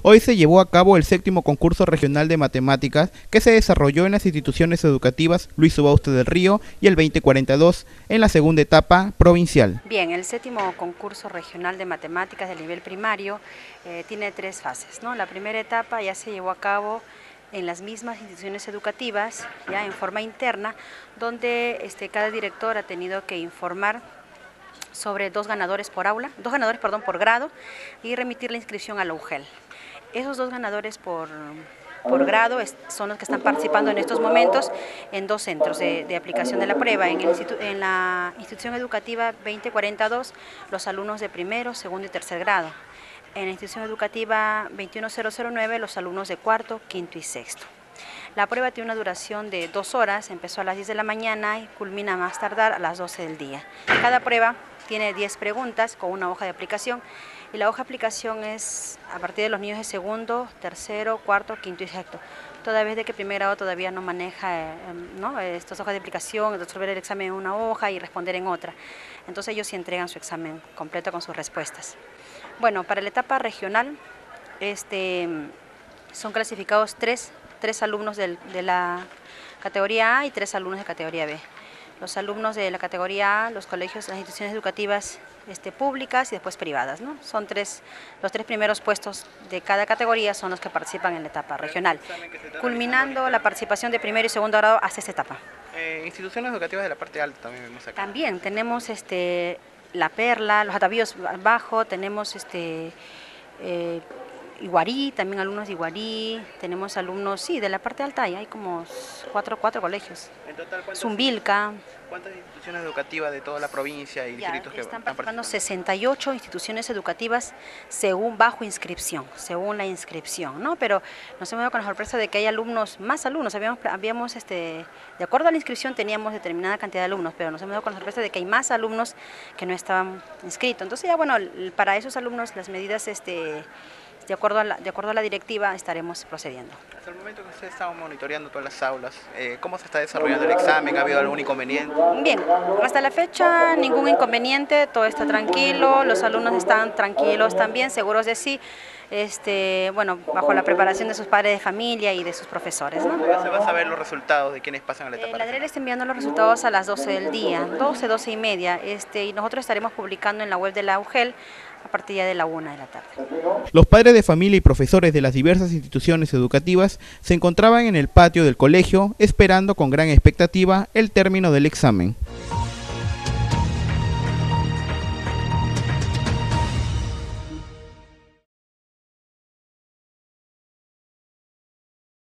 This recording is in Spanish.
Hoy se llevó a cabo el 7º concurso regional de matemáticas que se desarrolló en las instituciones educativas Luis Subauste del Río y el 2042 en la segunda etapa provincial. Bien, el 7º concurso regional de matemáticas del nivel primario tiene 3 fases, ¿no? La primera etapa ya se llevó a cabo en las mismas instituciones educativas, ya en forma interna, donde cada director ha tenido que informar sobre 2 ganadores por aula, 2 ganadores, perdón, por grado, y remitir la inscripción a la UGEL. Esos 2 ganadores por grado son los que están participando en estos momentos en 2 centros de aplicación de la prueba. En la institución educativa 2042, los alumnos de primero, segundo y tercer grado. En la institución educativa 21009, los alumnos de cuarto, quinto y sexto. La prueba tiene una duración de 2 horas, empezó a las 10 de la mañana y culmina más tardar a las 12 del día. Cada prueba tiene 10 preguntas con una hoja de aplicación y la hoja de aplicación es a partir de los niños de segundo, tercero, cuarto, quinto y sexto. Toda vez de que primer grado todavía no maneja estas hojas de aplicación, resolver el examen en una hoja y responder en otra. Entonces ellos sí entregan su examen completo con sus respuestas. Bueno, para la etapa regional son clasificados 3 alumnos de la categoría A y 3 alumnos de categoría B. Los alumnos de la categoría A, los colegios, las instituciones educativas públicas y después privadas, ¿no? Son los 3 primeros puestos de cada categoría son los que participan en la etapa regional, culminando la participación de primero y segundo grado hasta esta etapa. Instituciones educativas de la parte alta también vemos acá. También tenemos La Perla, los Atavíos Bajo, tenemos Iguarí, también alumnos de Iguarí, tenemos alumnos, sí, de la parte alta, hay como 4 colegios. En total, Zumbilca. ¿Cuántas instituciones educativas de toda la provincia y distritos que están participando? 68 instituciones educativas bajo inscripción, según la inscripción, ¿no? Pero nos hemos dado con la sorpresa de que hay más alumnos. De acuerdo a la inscripción teníamos determinada cantidad de alumnos, pero nos hemos dado con la sorpresa de que hay más alumnos que no estaban inscritos. Entonces ya bueno, para esos alumnos las medidas de acuerdo a la directiva estaremos procediendo. Hasta el momento que ustedes estaban monitoreando todas las aulas, ¿cómo se está desarrollando el examen? ¿Ha habido algún inconveniente? Bien, hasta la fecha ningún inconveniente, todo está tranquilo, los alumnos están tranquilos también, seguros de sí, bueno, bajo la preparación de sus padres de familia y de sus profesores, ¿no? ¿Ya se va a saber los resultados de quienes pasan a la etapa? La DREL está enviando los resultados a las 12 del día, 12 y media, y nosotros estaremos publicando en la web de la UGEL a partir ya de la 1 de la tarde. Los padres de familia y profesores de las diversas instituciones educativas se encontraban en el patio del colegio esperando con gran expectativa el término del examen.